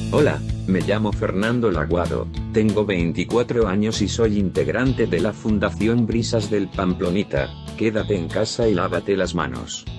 Hola, me llamo Fernando Laguado, tengo 24 años y soy integrante de la Fundación Brisas del Pamplonita. Quédate en casa y lávate las manos.